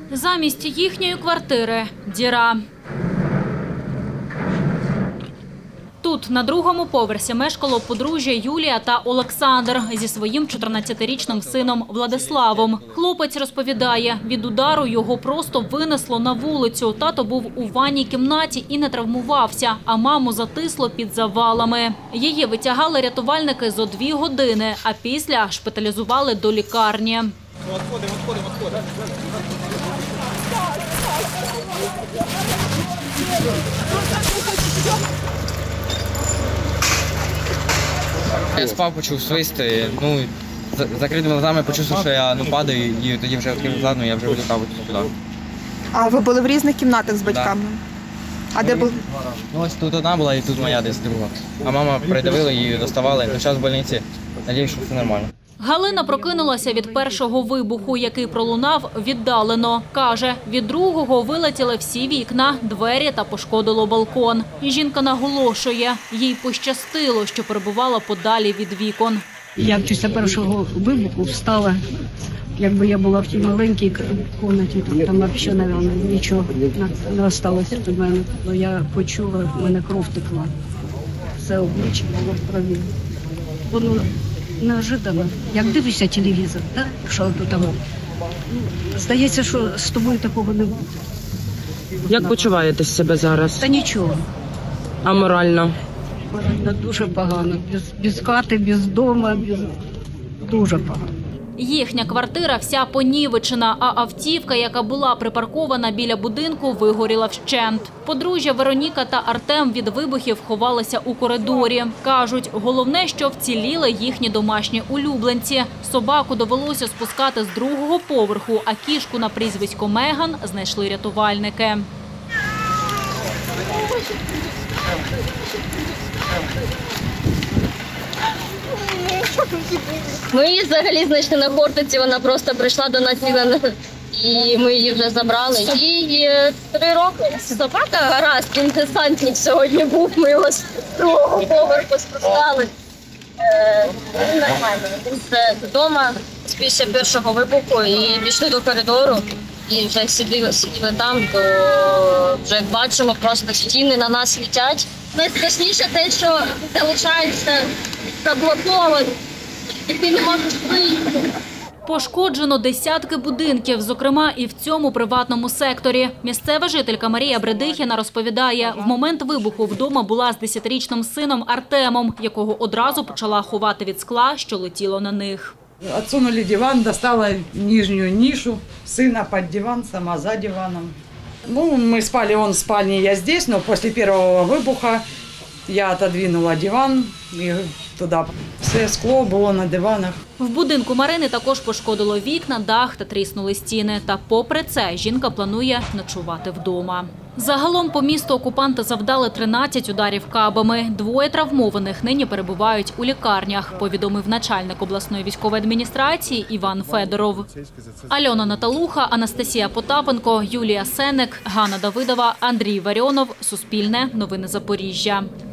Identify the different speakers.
Speaker 1: Замість їхньої квартири – діра. Тут, на другому поверсі, мешкало подружжя Юлія та Олександр зі своїм 14-річним сином Владиславом. Хлопець розповідає, від удару його просто винесло на вулицю. Тато був у ванній кімнаті і не травмувався, а маму затисло під завалами. Її витягали рятувальники зо 2 години, а після шпиталізували до лікарні.
Speaker 2: Я спав, почув свист, закритими глазами почув, що я падаю, і тоді вже відкрив глаза, я вже вилітав сюди.
Speaker 3: А ви були в різних кімнатах з батьками? А де були?
Speaker 2: Ось тут одна була і тут моя десь друга. А мама придавила її, доставали, до час в больниці, надіюсь, що все нормально.
Speaker 1: Галина прокинулася від першого вибуху, який пролунав віддалено. Каже, від другого вилетіли всі вікна, двері та пошкодило балкон. І жінка наголошує, їй пощастило, що перебувала подалі від вікон.
Speaker 4: Я після першого вибуху встала, якби я була в тій маленькій кімнаті, там взагалі, мабуть, нічого не залишилося від мене. Но я почула, в мене кров текла. Все обличчя було в крові. Воно неожиданно, як дивишся телевізор, так? Що тут там. Здається, що з тобою такого не буде.
Speaker 5: Як почуваєте себе зараз?
Speaker 4: Та нічого.
Speaker 5: А морально?
Speaker 4: Дуже погано. Без хати, без дому, дуже погано.
Speaker 1: Їхня квартира вся понівечена, а автівка, яка була припаркована біля будинку, вигоріла вщент. Подружжя Вероніка та Артем від вибухів ховалися у коридорі. Кажуть, головне, що вціліли їхні домашні улюбленці. Собаку довелося спускати з 2-го поверху, а кішку на прізвисько Меган знайшли рятувальники.
Speaker 6: Ми її взагалі знайшли на Хортиці, вона просто прийшла до нас і ми її вже забрали. Їй 3 роки. Собака гаразд, він десантник сьогодні був, ми його з 2-го поверху спускали. Він нормально, він вже вдома після першого вибуху і пішли до коридору. І вже сиділи там, то вже бачимо, просто стіни на нас летять. Найстрашніше те, що залишається заблоковані. І ти не можеш вийти.
Speaker 1: Пошкоджено десятки будинків, зокрема і в цьому приватному секторі. Місцева жителька Марія Бредихіна розповідає, в момент вибуху вдома була з 10-річним сином Артемом, якого одразу почала ховати від скла, що летіло на них.
Speaker 7: Отсунули диван, достала нижнюю нишу, сына под диван, сама за диваном. Мы спали, он в спальне, я здесь, но после первого выбуха я отодвинула диван и туда. Все скло було на диванах.
Speaker 1: В будинку Марини також пошкодило вікна, дах та тріснули стіни. Та попри це жінка планує ночувати вдома. Загалом по місту окупанти завдали 13 ударів кабами. 2 травмованих нині перебувають у лікарнях, повідомив начальник обласної військової адміністрації Іван Федоров. Альона Наталуха, Анастасія Потапенко, Юлія Сенник, Ганна Давидова, Андрій Варіонов. Суспільне. Новини Запоріжжя.